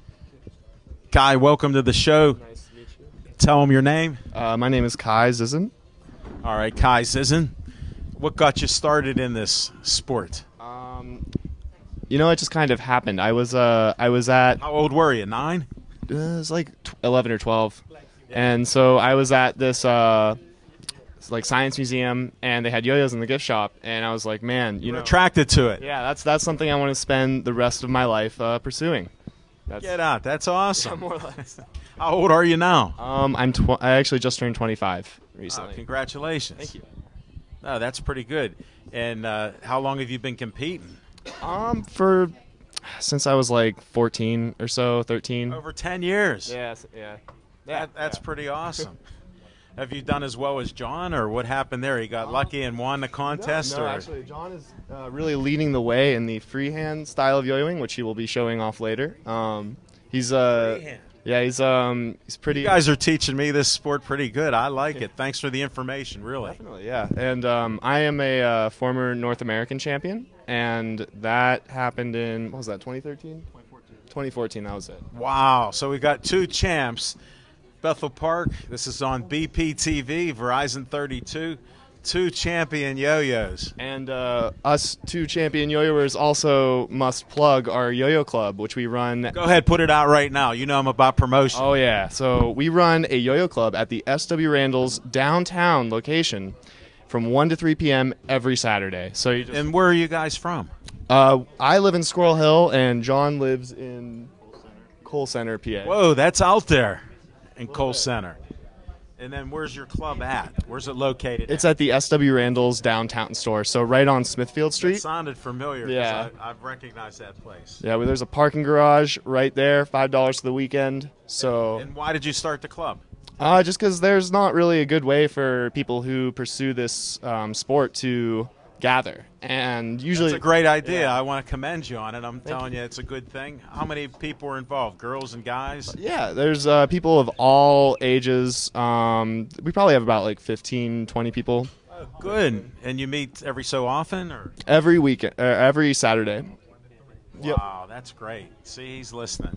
Kai, welcome to the show. Nice to meet you. Tell him your name. Uh, my name is Kai Zizin. All right, Kai Zizin. What got you started in this sport? Um, you know, it just kind of happened. I was uh, I was at How old were you? Nine? it was like tw- eleven or twelve, and so I was at this uh, it's like science museum, and they had yo-yos in the gift shop, and I was like, man, you You know, were attracted to it. yeah, that's that's something I want to spend the rest of my life uh, pursuing. That's, Get out. That's awesome. more or less. How old are you now? Um, I'm tw- I actually just turned twenty-five Oh, recently. congratulations. Thank you. No, that's pretty good. And uh, how long have you been competing? Um, for since I was like fourteen or so, thirteen. Over ten years. Yes, yeah. That, that's yeah. pretty awesome. Have you done as well as John, or what happened there? He got lucky and won the contest? No, or actually, John is uh, really leading the way in the freehand style of yo-yoing, which he will be showing off later. Um, he's uh, Freehand. yeah, he's um, he's pretty. You guys are teaching me this sport pretty good. I like it. Thanks for the information, really. Definitely, yeah. And um, I am a uh, former North American champion, and that happened in what was that? twenty thirteen. twenty fourteen. That was it. Wow. So we got two champs. Bethel Park, this is on B P T V, Verizon thirty-two. Two champion yo-yos. And uh, us two champion yo-yoers also must plug our yo-yo club, which we run. Go ahead, put it out right now. You know I'm about promotion. Oh yeah, so we run a yo-yo club at the S W Randall's downtown location from one to three p.m. every Saturday. So you just And where are you guys from? uh, I live in Squirrel Hill, and John lives in Cole Center, P A. Whoa, that's out there in Cole Center. And then where's your club at? Where's it located? It's at the S W Randall's downtown store, so right on Smithfield It Street. sounded familiar. 'cause Yeah. I, I've recognized that place. Yeah, well, there's a parking garage right there, five dollars for the weekend. So, And why did you start the club? uh, just because there's not really a good way for people who pursue this um, sport to gather, and usually It's a great idea. Yeah. I want to commend you on it. I'm telling you, it's a good thing. How many people are involved? Girls and guys? Yeah, there's uh, people of all ages. Um, we probably have about like fifteen, twenty people Oh, good. And you meet every so often, or? every weekend, uh, every Saturday. Yep. Wow, that's great. See, he's listening.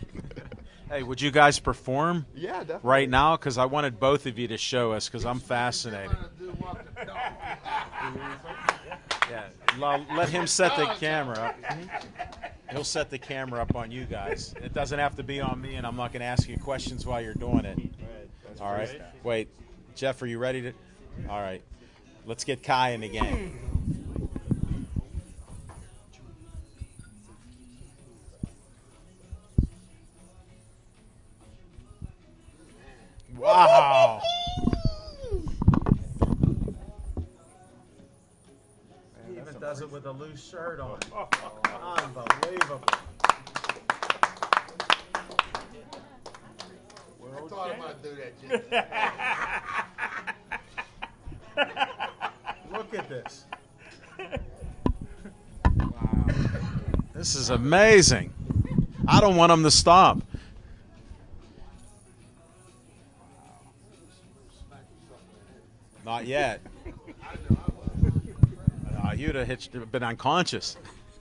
Hey, would you guys perform Yeah, definitely. right now? Because I wanted both of you to show us, because I'm fascinated. Yeah, l- let him set the camera up. He'll set the camera up on you guys. It doesn't have to be on me, and I'm not going to ask you questions while you're doing it. All right. Wait, Jeff, are you ready to? All right. Let's get Kai in the game. Wow. does it with a loose shirt on. Unbelievable. I thought about doing that, Jim. Look at this. Wow. This is amazing. I don't want him to stop. Not yet. Uh, you'd have hitched, been unconscious.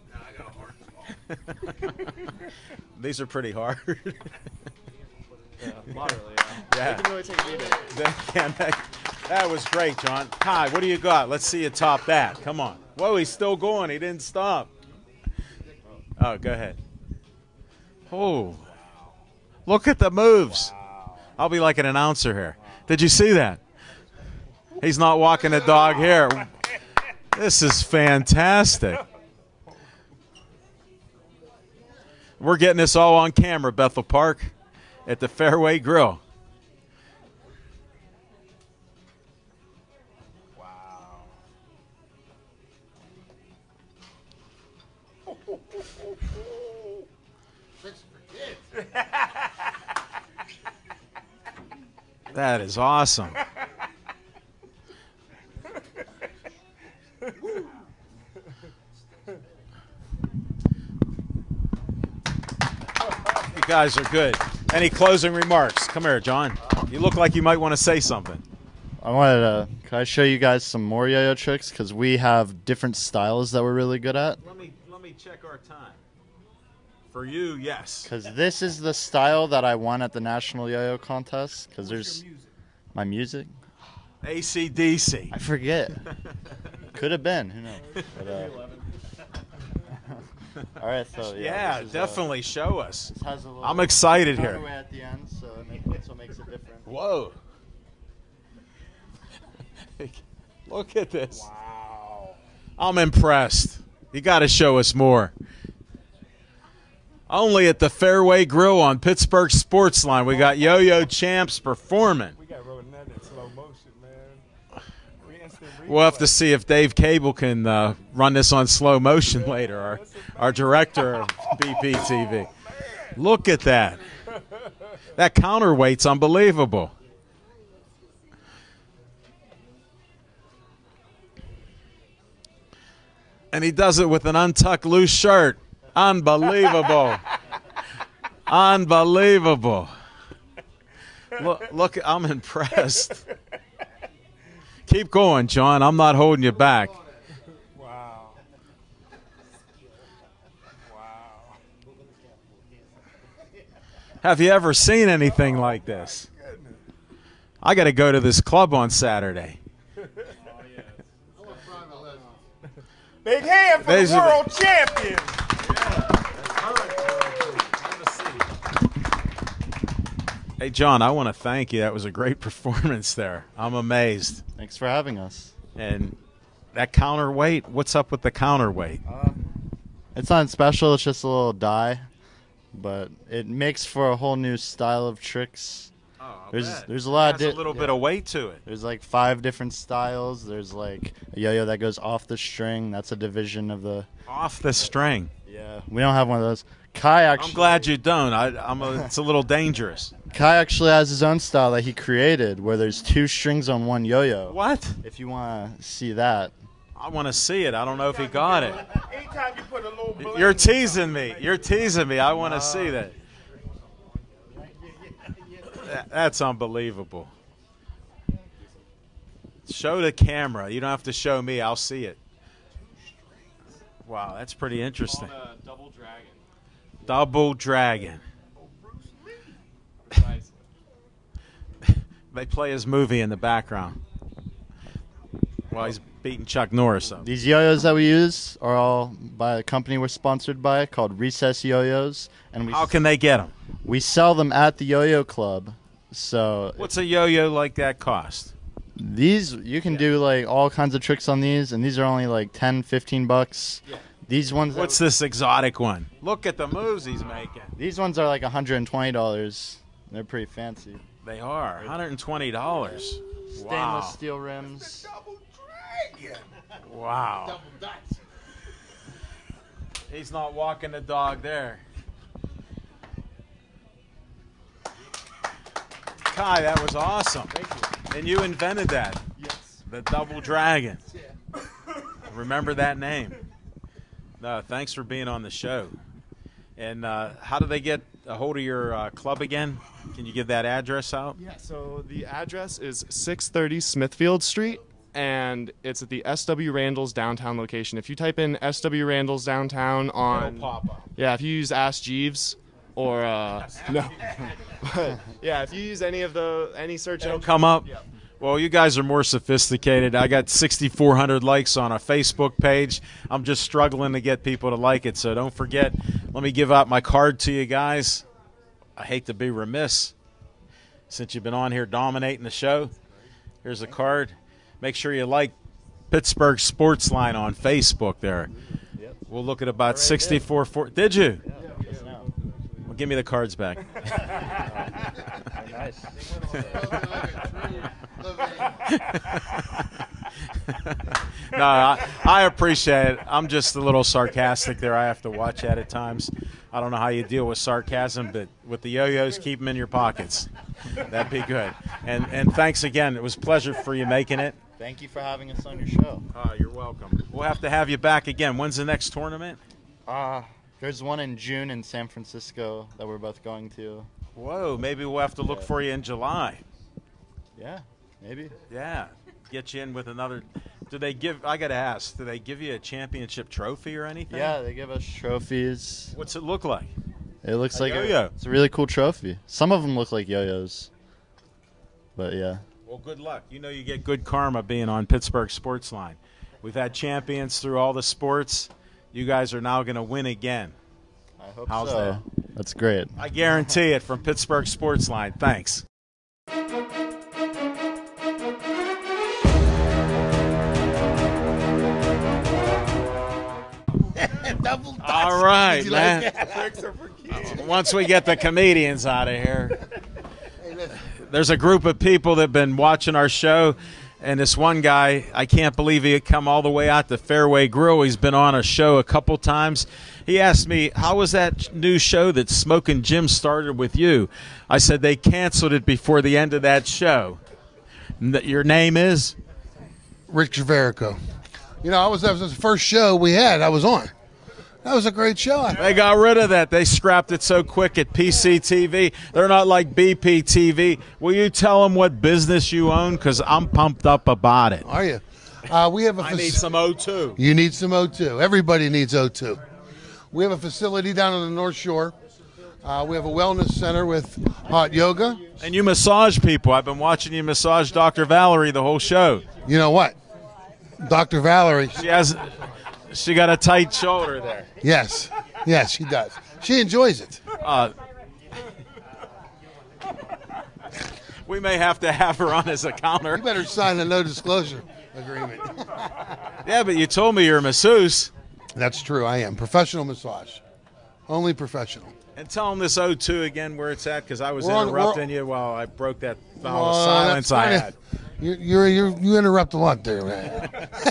These are pretty hard. Yeah, moderately, yeah. Yeah. They can really take a beating. They can. That, that was great, John. Kai, what do you got? Let's see you top that. Come on. Whoa, he's still going. He didn't stop. Oh, go ahead. Oh. Look at the moves. I'll be like an announcer here. Did you see that? He's not walking the dog here. This is fantastic. We're getting this all on camera, Bethel Park, at the Fairway Grill. Wow. That is awesome. You guys are good. Any closing remarks? Come here, John. You look like you might want to say something. I wanted to, can I show you guys some more yo-yo tricks? Because we have different styles that we're really good at. Let me let me check our time. For you, yes. Because this is the style that I won at the National Yo-Yo Contest. Because there's my music. A C D C. I forget. Could have been. Who knows? But, uh, all right, so yeah. Yeah, this is, definitely uh, show us. This has a little I'm excited here. cutaway at the end, so it makes, that's what makes it different. Whoa. Look at this. Wow. I'm impressed. You got to show us more. Only at the Fairway Grill on Pittsburgh Sportsline. We got Yo-Yo Champs performing. We got rolling that in slow motion, man. We'll have to see if Dave Cable can uh, run this on slow motion later, our, our director of B P T V. Look at that. That counterweight's unbelievable. And he does it with an untucked loose shirt. Unbelievable. Unbelievable. Look, look, I'm impressed. Keep going, John. I'm not holding you back. Wow. Wow. Have you ever seen anything like this? I got to go to this club on Saturday. Big hand for There's the a- world champion. Hey, John, I want to thank you. That was a great performance there. I'm amazed. Thanks for having us. And that counterweight, what's up with the counterweight? Uh, it's not special. It's just a little die, but it makes for a whole new style of tricks. Oh, I'll there's bet. there's a lot Has of a di- little yeah. bit of weight to it. There's like five different styles. There's like a yo-yo that goes off the string. That's a division of the. Off the string. Yeah, we don't have one of those. Kai actually. I'm glad you don't. I, I'm a, it's a little dangerous. Kai actually has his own style that he created, where there's two strings on one yo-yo. What? If you want to see that. I want to see it. I don't know if he got it. Anytime you put a little bling You're teasing me. You're teasing me. I want to see that. That- That's unbelievable. Show the camera. You don't have to show me. I'll see it. Wow, that's pretty interesting. Called, uh, Double Dragon. Double Dragon. They play his movie in the background while he's beating Chuck Norris up. These yo-yos that we use are all by a company we're sponsored by called Recess Yo-Yos, and we How can they get them? we sell them at the Yo-Yo Club. So What's a yo-yo like that cost? these you can do like all kinds of tricks on these, and these are only like ten, fifteen bucks. These ones. What's that, this exotic one? Look at the moves he's making. These ones are like one hundred twenty dollars. They're pretty fancy. They are one hundred twenty dollars. Stainless Wow. steel rims. Wow. He's not walking the dog there. Kai, that was awesome. Thank you. And you invented that. Yes. The Double Dragon. Yeah. Remember that name. No, thanks for being on the show. And uh, how do they get a hold of your uh, club again? Can you give that address out? Yeah, so the address is six thirty Smithfield Street, and it's at the S W Randall's downtown location. If you type in S W Randall's downtown on... It'll pop up. Yeah, if you use Ask Jeeves or... Uh, no. But, yeah, if you use any of the... any search It'll engine... come up? Yeah. Well, you guys are more sophisticated. I got sixty-four hundred likes on a Facebook page. I'm just struggling to get people to like it, so don't forget. Let me give out my card to you guys. I hate to be remiss since you've been on here dominating the show. Here's a card. Make sure you like Pittsburgh Sports Line on Facebook there. Yep. We'll look at about sixty-four. Four, did you? Yeah. Well, give me the cards back. Nice. No, I, I appreciate it. I'm just a little sarcastic there. I have to watch that at times. I don't know how you deal with sarcasm, but with the yo-yos, keep them in your pockets. That'd be good. And and thanks again. It was a pleasure for you making it. Thank you for having us on your show. Oh, you're welcome. We'll have to have you back again. When's the next tournament? Uh, there's one in June in San Francisco that we're both going to. Whoa, maybe we'll have to look for you in July. Yeah, maybe. Yeah, get you in with another. Do they give? I gotta ask. Do they give you a championship trophy or anything? Yeah, they give us trophies. What's it look like? It looks A like yo-yo. a, it's a really cool trophy. Some of them look like yo-yos, but yeah. Well, good luck. You know you get good karma being on Pittsburgh Sports Line. We've had champions through all the sports. You guys are now going to win again. I hope How's so. that? That's great. I guarantee it from Pittsburgh Sports Line. Thanks. Double dutch. All right, Did you man. like that? Tricks are for kids. Once we get the comedians out of here, there's a group of people that have been watching our show, and this one guy, I can't believe he had come all the way out to Fairway Grill. He's been on a show a couple times. He asked me, how was that new show that Smokin' Jim started with you? I said they canceled it before the end of that show. N- Your name is? Rich Verico. You know, I was that was the first show we had. I was on. That was a great show. They got rid of that. They scrapped it so quick at P C T V. They're not like B P T V. Will you tell them what business you own? Because I'm pumped up about it. Are you? Uh, we have a. I fac- need some O two. You need some O two. Everybody needs O two. We have a facility down on the North Shore. Uh, we have a wellness center with hot yoga. And you massage people. I've been watching you massage Doctor Valerie the whole show. You know what? Doctor Valerie. She has, she got a tight shoulder there. Yes. Yes, she does. She enjoys it. Uh, we may have to have her on as a counter. You better sign a no disclosure agreement. Yeah, but you told me you're a masseuse. That's true. I am. Professional massage. Only professional. And tell them this O two again where it's at, because I was We're on- interrupting you while I broke that vow of Well, silence that's I kinda- had. You're, you're, you're, you interrupt a lot there, man.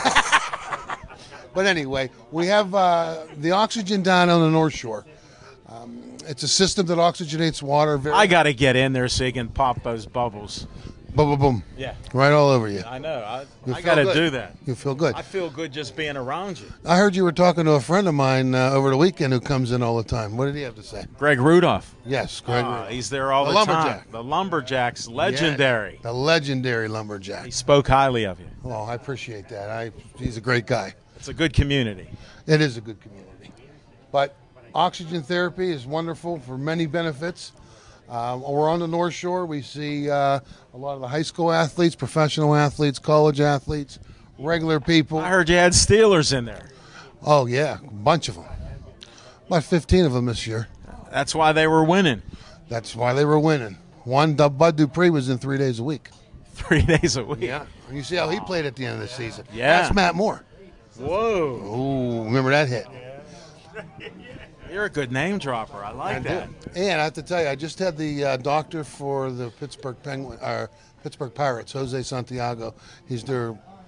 But anyway, we have uh, the oxygen down on the North Shore. Um, it's a system that oxygenates water. Very I got to get in there so you can pop those bubbles. boom, boom, boom. Yeah. Right all over you. I know. I, You I feel got to good. do that. You feel good. I feel good just being around you. I heard you were talking to a friend of mine uh, over the weekend who comes in all the time. What did he have to say? Greg Rudolph. Yes, Greg. Ah, Rudolph. he's there all The the, lumberjack. time. The Lumberjacks, legendary. Yeah, the legendary lumberjack. He spoke highly of you. Oh, I appreciate that. I, he's a great guy. It's a good community. It is a good community. But oxygen therapy is wonderful for many benefits. Uh, we're on the North Shore. We see uh, a lot of the high school athletes, professional athletes, college athletes, regular people. I heard you had Steelers in there. Oh, yeah, a bunch of them. About fifteen of them this year. That's why they were winning. That's why they were winning. One, Bud Dupree was in three days a week. Three days a week. Yeah. And you see how he played at the end of the season. Yeah. That's Matt Moore. Whoa. Oh, remember that hit? You're a good name dropper. I like I that. do. And I have to tell you, I just had the uh, doctor for the Pittsburgh Penguin, or Pittsburgh Pirates, Jose Santiago. He's their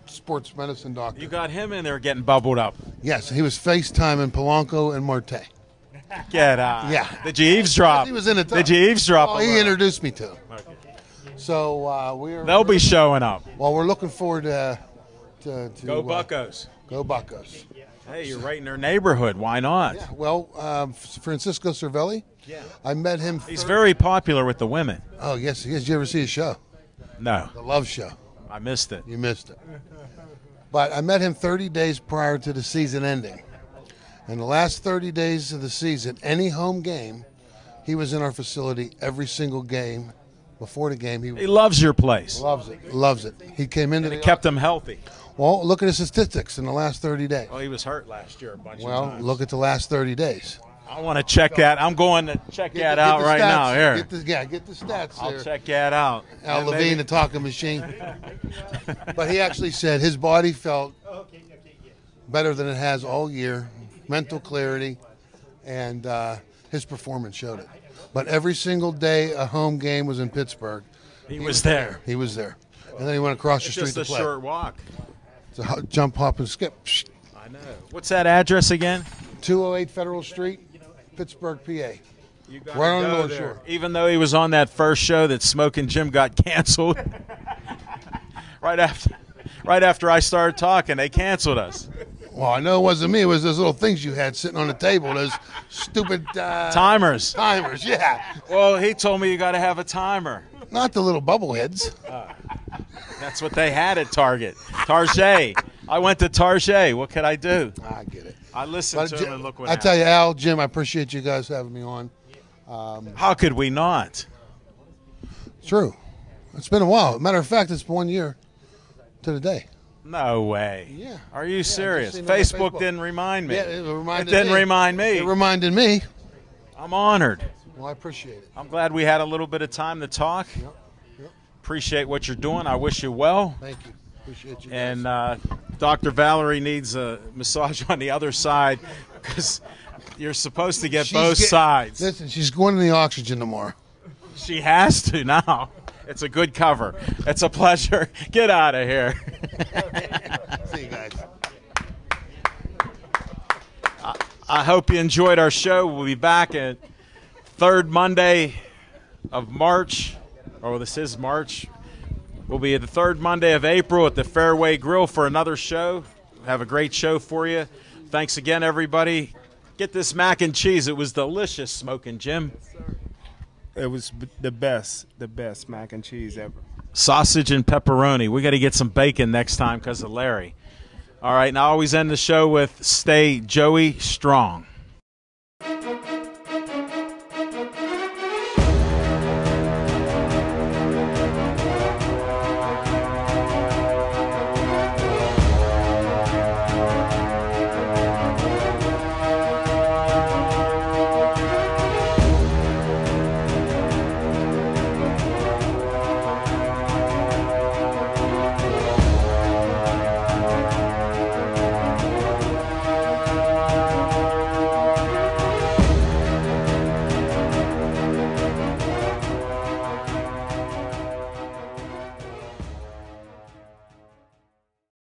sports medicine doctor. You got him in there getting bubbled up. Yes, he was FaceTiming Polanco and Marte. Get out. Yeah. Did you eavesdrop? He was in it. Did you eavesdrop? Oh, a he little? introduced me to him. So uh, we're. They'll be showing up. Well, we're looking forward to. to, to Go uh, Buccos. Go Buccos. Hey, you're right in their neighborhood. Why not? Yeah, well, um, Francisco Cervelli. Yeah. I met him. He's very popular with the women. Oh yes, yes. Did you ever see his show? No. The Love Show. I missed it. You missed it. But I met him thirty days prior to the season ending. And the last thirty days of the season, any home game, he was in our facility every single game. Before the game, he, He loves your place. loves it. Loves it. He came into And the it kept him healthy. Well, look at his statistics in the last thirty days. Well, he was hurt last year a bunch Well, of times. look at the last thirty days. I want to check that. I'm going to check Get that the- out get the right stats. now. Here. Get the, yeah, get the stats I'll there. check that out. Al And Levine, maybe- the talking machine. But he actually said his body felt better than it has all year, mental clarity, and uh, his performance showed it. But every single day a home game was in Pittsburgh, He was there. He was there. And then he went across the It's street just to a play. short walk. It's a hu- jump, hop, and skip. I know. What's that address again? two oh eight Federal Street, Pittsburgh, P A. You gotta Right on the go North there. Shore. Even though he was on that first show that Smoking Jim got canceled. right after right after I started talking, they canceled us. Well, I know it wasn't me. It was those little things you had sitting on the table, those stupid uh, Timers. Timers, yeah. Well, he told me you got to have a timer. Not the little bubble heads. That's what they had at Target. Target. I went to Target. What could I do? I get it. I listened But to Jim- him and look what I happened. tell you, Al, Jim, I appreciate you guys having me on. Um, How could we not? True. It's been a while. Matter of fact, it's one year to the day. No way. Yeah. Are you Yeah, serious? just seen it on Facebook, Facebook. didn't remind me. Yeah, it reminded didn't me. remind me. It reminded me. I'm honored. Well, I appreciate it. I'm glad we had a little bit of time to talk. Yep. Yep. Appreciate what you're doing. I wish you well. Thank you. Appreciate you guys. And uh, Doctor Valerie needs a massage on the other side because you're supposed to get She's both get- sides. Listen, she's going to the oxygen tomorrow. She has to now. It's a good cover. It's a pleasure. Get out of here. See you guys. I, I hope you enjoyed our show. We'll be back at third Monday of March. Oh, this is March. We'll be at the third Monday of April at the Fairway Grill for another show. Have a great show for you. Thanks again, everybody. Get this mac and cheese. It was delicious, Smoking Jim. It was b- the best, the best mac and cheese ever. Sausage and pepperoni. We got to get some bacon next time because of Larry. All right, now I always end the show with stay Joey strong.